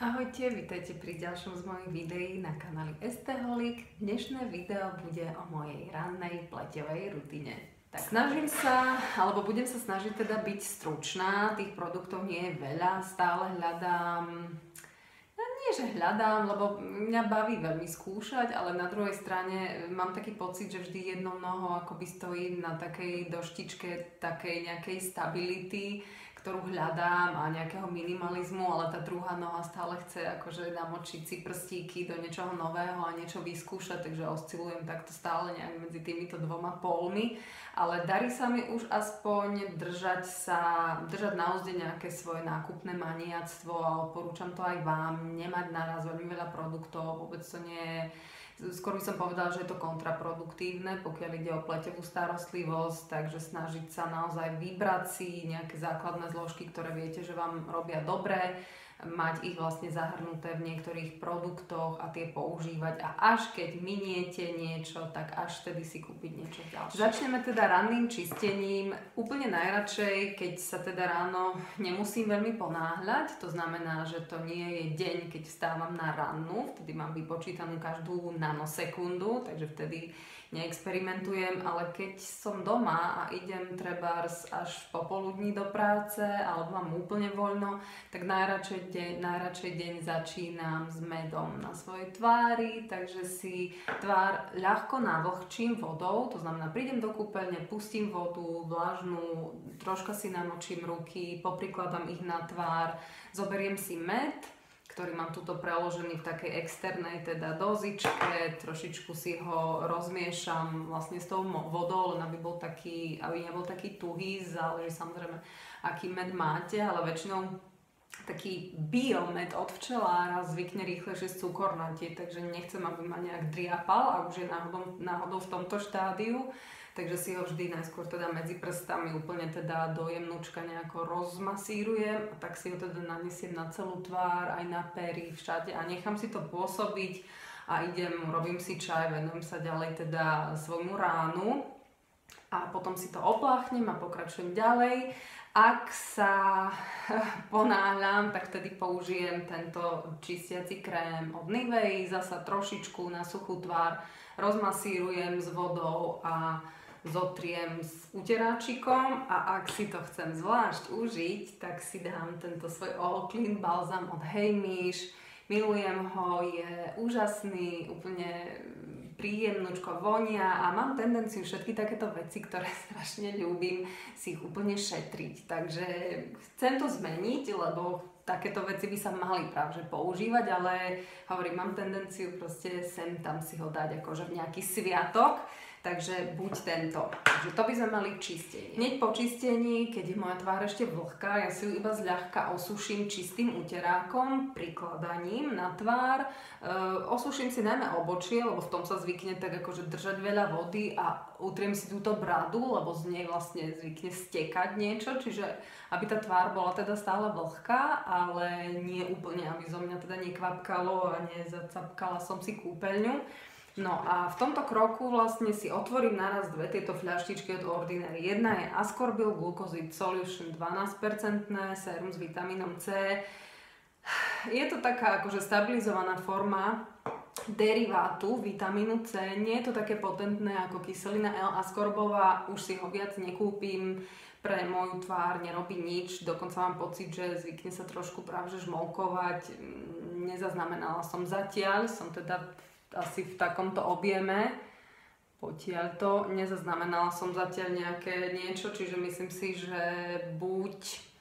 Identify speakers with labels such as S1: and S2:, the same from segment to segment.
S1: Ahojte, vítajte pri ďalšom z mojich videí na kanáli Esteholik. Dnešné video bude o mojej rannej pleťovej rutine. Tak snažím sa, alebo budem sa snažiť teda byť stručná, tých produktov nie je veľa, stále hľadám, nie že hľadám, lebo mňa baví veľmi skúšať, ale na druhej strane mám taký pocit, že vždy jednou nohou akoby stojím na takej doštičke takej nejakej stability, ktorú hľadám a nejakého minimalizmu, ale tá druhá noha stále chce akože namočiť si prstíky do niečoho nového a niečo vyskúšať, takže oscilujem takto stále nejak medzi týmito dvoma pólmi, ale darí sa mi už aspoň držať na úzde nejaké svoje nákupné maniactvo a odporúčam to aj vám, nemať naraz veľmi veľa produktov, vôbec to nie je. Skôr by som povedala, že je to kontraproduktívne, pokiaľ ide o pleťovú starostlivosť, takže snažiť sa naozaj vybrať si nejaké základné zložky, ktoré viete, že vám robia dobre, mať ich vlastne zahrnuté v niektorých produktoch a tie používať a až keď miniete niečo, tak až vtedy si kúpiť niečo ďalšie. Začneme teda ranným čistením. Úplne najradšej, keď sa teda ráno nemusím veľmi ponáhľať, to znamená, že to nie je deň, keď vstávam na rannu, vtedy mám vypočítanú každú nanosekundu, takže vtedy neexperimentujem, ale keď som doma a idem trebárs až popoludní do práce alebo mám úplne voľno, tak najradšej deň začínam s medom na svojej tvári, takže si tvár ľahko navlhčím vodou, to znamená prídem do kúpeľne, pustím vodu vlažnú, troška si namočím ruky, poprikladám ich na tvár, zoberiem si med, ktorý mám tuto preložený v takej externej teda dozičke, trošičku si ho rozmiešam vlastne s tou vodou, len aby nebol taký tuhý, záleží samozrejme, aký med máte, ale väčšinou taký biomed od včelára zvykne rýchlejšie cukornatieť, takže nechcem, aby ma nejak driapal a už je náhodou v tomto štádiu. Takže si ho vždy najskôr teda medzi prstami úplne teda do jemnúčka nejako rozmasírujem a tak si ho teda nanesiem na celú tvár, aj na pery, všade a nechám si to pôsobiť a robím si čaj, venujem sa ďalej teda svojmu ránu a potom si to opláchnem a pokračujem ďalej. Ak sa ponáhľam, tak vtedy použijem tento čistiaci krém od Nivei, zasa trošičku na suchú tvár rozmasírujem s vodou a zotriem s uteráčikom a ak si to chcem zvlášť užiť, tak si dám tento svoj All Clean balzam od Heimish. Milujem ho, je úžasný, úplne príjemnúčko vonia a mám tendenciu všetky takéto veci, ktoré strašne ľúbim, si ich úplne šetriť. Takže chcem to zmeniť, lebo takéto veci by sa mali práve používať, ale hovorím, mám tendenciu proste sem tam si ho dať akože v nejaký sviatok. Takže buď tento. Takže to by sme mali čistenie. Hneď po čistení, keď je moja tvár ešte vlhká, ja si ju iba zľahka osuším čistým uterákom, prikladaním na tvár. Osuším si najmä obočie, lebo v tom sa zvykne tak akože držať veľa vody a utriem si túto bradu, lebo z nej vlastne zvykne stekať niečo, čiže aby tá tvár bola teda stále vlhká, ale nie úplne, aby zo mňa teda nekvapkalo a nezacapkala som si kúpeľňu. No a v tomto kroku vlastne si otvorím naraz dve tieto fľaštičky od Ordinary. Jedna je Ascorbyl Glucoside Solution 12% sérum s vitamínom C. Je to taká akože stabilizovaná forma derivátu vitamínu C. Nie je to také potentné ako kyselina L-ascorbová, už si ho viac nekúpim. Pre moju tvár nerobí nič, dokonca mám pocit, že zvykne sa trošku práve žmolkovať. Nezaznamenala som zatiaľ, som teda asi v takomto objeme. Potiaľ to nezaznamenala som zatiaľ nejaké niečo, čiže myslím si, že buď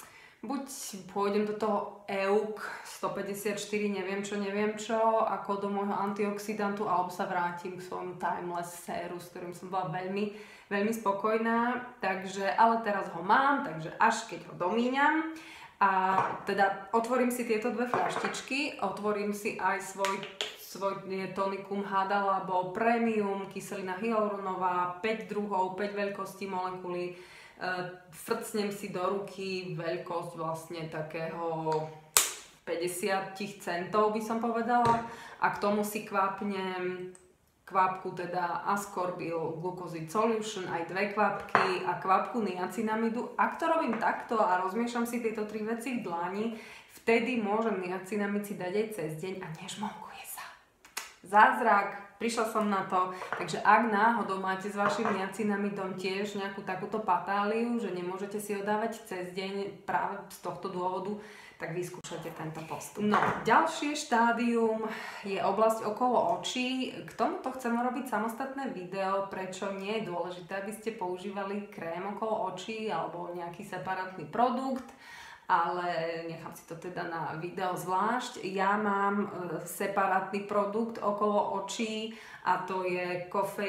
S1: pôjdem do toho EUK 154, neviem čo, ako do môjho antioxidantu, alebo sa vrátim k svojmu Timeless séru, s ktorým som bola veľmi, veľmi spokojná. Takže, ale teraz ho mám, takže až keď ho domíňam. A teda otvorím si tieto dve fľaštičky, otvorím si aj svoj tonikum Hada Labo Premium, kyselina hyaluronová, 5 druhov, 5 veľkostí molekuly. Frcnem si do ruky veľkosť vlastne takého 50 centov by som povedala a k tomu si kvapnem kvapku teda ascorbyl glucoside solution, aj 2 kvapky a kvapku niacinamidu. Ak to robím takto a rozmiešam si tieto 3 veci v dlani, vtedy môžem niacinamid si dať aj cez deň a nežmonkuje sa. Zázrak, prišla som na to, takže ak náhodou máte s vašim niacinamidom tiež nejakú takúto patáliu, že nemôžete si ho dávať cez deň práve z tohto dôvodu, tak vyskúšajte tento postup. No, ďalšie štádium je oblasť okolo očí. K tomuto chcem urobiť samostatné video, prečo nie je dôležité, aby ste používali krém okolo očí alebo nejaký separátny produkt, ale nechám si to teda na video zvlášť. Ja mám separátny produkt okolo očí a to je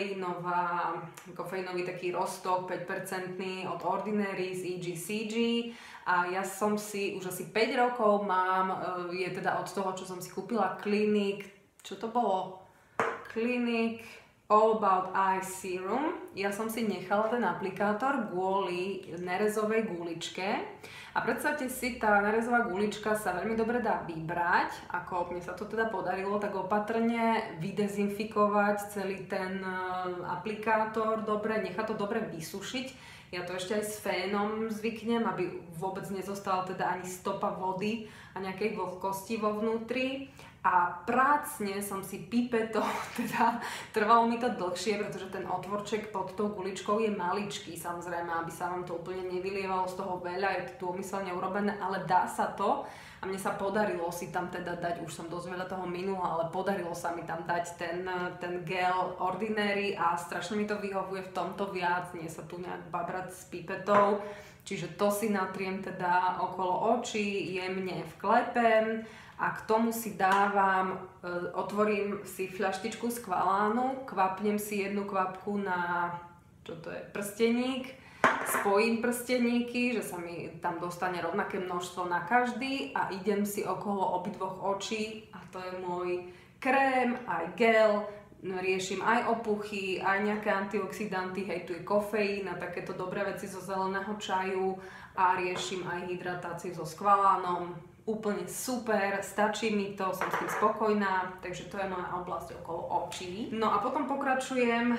S1: kofeínový taký roztok 5% od Ordinary z EGCG a ja som si už asi 5 rokov mám, je teda od toho, čo som si kúpila Clinique, čo to bolo? Clinique All About Eye Serum. Ja som si nechala ten aplikátor kvôli nerezovej guličke. A predstavte si, tá nerezová gulička sa veľmi dobre dá vybrať, ako mne sa to teda podarilo, tak opatrne vydezinfikovať celý ten aplikátor dobre, nechať to dobre vysušiť. Ja to ešte aj s fénom zvyknem, aby vôbec nezostala teda ani stopa vody a nejakej vlhkosti vo vnútri. A prácne som si pipetou, teda trvalo mi to dlhšie, pretože ten otvorček pod tou guličkou je maličký, samozrejme, aby sa vám to úplne nevylievalo z toho veľa, je to tu úmyselne urobené, ale dá sa to a mne sa podarilo si tam teda dať, už som dosť veľa toho minula, ale podarilo sa mi tam dať ten gel Ordinary a strašne mi to vyhovuje v tomto viac, nie sa tu nejak babrať s pipetou, čiže to si natriem teda okolo očí, jemne vklepem. A k tomu si dávam, otvorím si fľaštičku z kvalánu, kvapnem si 1 kvapku na, čo to je, prsteník, spojím prsteníky, že sa mi tam dostane rovnaké množstvo na každý a idem si okolo obidvoch očí a to je môj krém, aj gel, riešim aj opuchy, aj nejaké antioxidanty, hej, tu je kofeín a takéto dobré veci zo zeleného čaju a riešim aj hydratáciu so skvalánom. Úplne super, stačí mi to, som s tým spokojná, takže to je moja oblasť okolo očí. No a potom pokračujem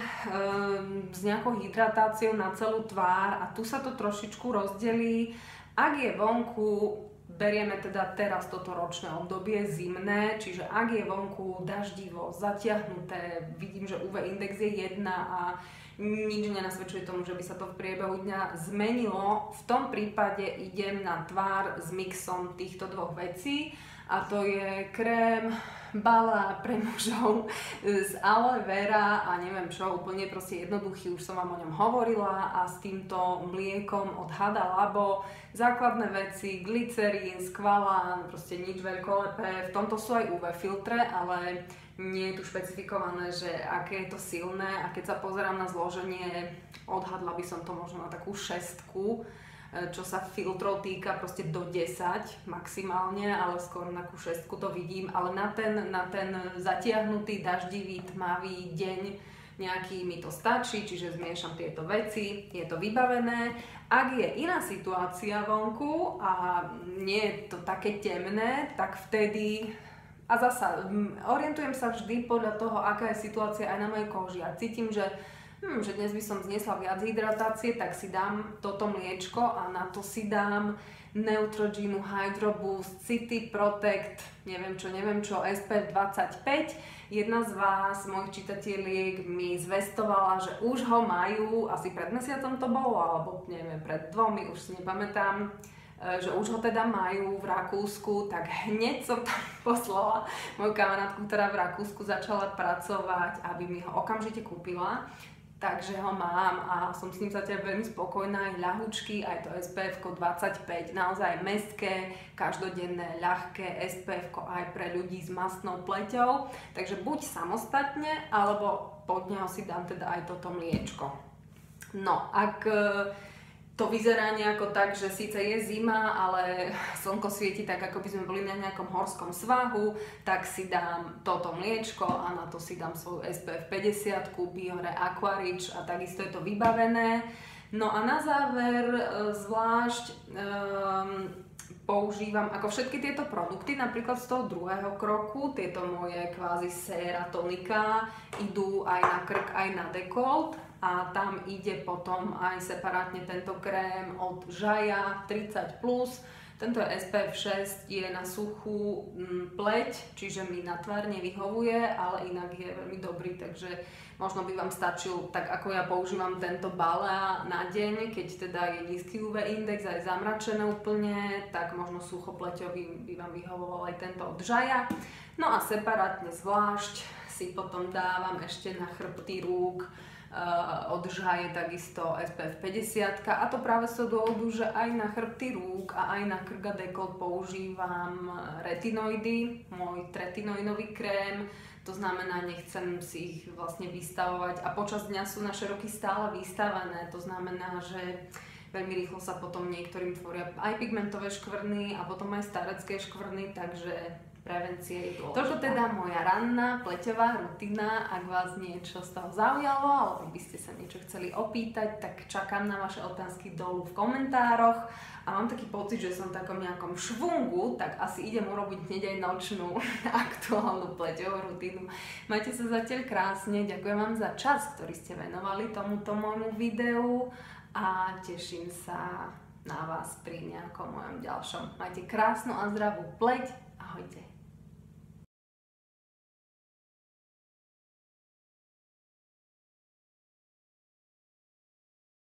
S1: s nejakou hydratáciou na celú tvár a tu sa to trošičku rozdelí. Ak je vonku, berieme teda teraz toto ročné obdobie zimné, čiže ak je vonku daždivo, zatiahnuté, vidím, že UV index je 1 a nič nenasvedčuje tomu, že by sa to v priebehu dňa zmenilo. V tom prípade idem na tvár s mixom týchto 2 vecí a to je krém Bala pre mužov z aloe vera a neviem čo, úplne proste jednoduchý, už som vám o ňom hovorila a s týmto mliekom od Hada Labo. Základné veci, glycerín, skvalán, proste nič veľkolepé. V tomto sú aj UV filtre, ale nie je tu špecifikované, že aké je to silné a keď sa pozerám na zloženie, odhadla by som to možno na takú 6, čo sa filtrov týka, proste do 10 maximálne, ale skôr na takú 6 to vidím, ale na ten zatiahnutý, daždivý, tmavý deň nejaký mi to stačí, čiže zmiešam tieto veci, je to vybavené. Ak je iná situácia vonku a nie je to také temné, tak vtedy a zasa orientujem sa vždy podľa toho, aká je situácia aj na mojej koži. A cítim, že dnes by som zniesla viac hydratácie, tak si dám toto mliečko a na to si dám Neutrogena Hydro Boost City Protect, neviem čo, SPF 25. Jedna z vás, mojich čitatieliek, mi zvestovala, že už ho majú, asi pred mesiacom to bolo, alebo neviem, pred 2, už si nepamätám, že už ho teda majú v Rakúsku, tak hneď som tam poslala moju kamarátku, ktorá v Rakúsku začala pracovať, aby mi ho okamžite kúpila. Takže ho mám a som s ním zatiaľ veľmi spokojná, aj ľahučky, aj to SPF 25, naozaj mestské, každodenné, ľahké SPF aj pre ľudí s mastnou pleťou. Takže buď samostatne, alebo pod neho si dám teda aj toto mliečko. No, ak to vyzerá nejako tak, že síce je zima, ale slnko svieti tak, ako by sme boli na nejakom horskom svahu, tak si dám toto mliečko a na to si dám svoju SPF 50, Biore Aquarich a takisto je to vybavené. No a na záver zvlášť používam ako všetky tieto produkty, napríklad z toho druhého kroku, tieto moje kvázi séra tonika idú aj na krk, aj na dekolt a tam ide potom aj separátne tento krém od Jaja 30+. Tento je SPF 6, je na suchú pleť, čiže mi na tvár nevyhovuje, ale inak je veľmi dobrý, takže možno by vám stačil, tak ako ja používam tento Balea na deň, keď teda je nízky UV index, aj zamračené úplne, tak možno suchopleťový by vám vyhovoval aj tento od Jaja. No a separátne zvlášť si potom dávam ešte na chrbty rúk od Jaje takisto SPF 50 a to práve z toho dôvodu, že aj na chrbty rúk a aj na krk a dekolt používam retinoidy, môj tretinoidový krém, to znamená, nechcem si ich vlastne vystavovať a počas dňa sú naše ruky stále vystavané, to znamená, že veľmi rýchlo sa potom niektorým tvoria aj pigmentové škvrny a potom aj starecké škvrny, takže prevencie je dôležitá. Toto teda moja ranná pleťová rutina. Ak vás niečo z toho zaujalo, alebo by ste sa niečo chceli opýtať, tak čakám na vaše otázky dolu v komentároch. A mám taký pocit, že som v takom nejakom švungu, tak asi idem urobiť hneď aj nočnú aktuálnu pleťovú rutinu. Majte sa zatiaľ krásne, ďakujem vám za čas, ktorý ste venovali tomuto môjmu videu a teším sa na vás pri nejakom mojom ďalšom. Majte krásnu a zdravú pleť. Ahojte.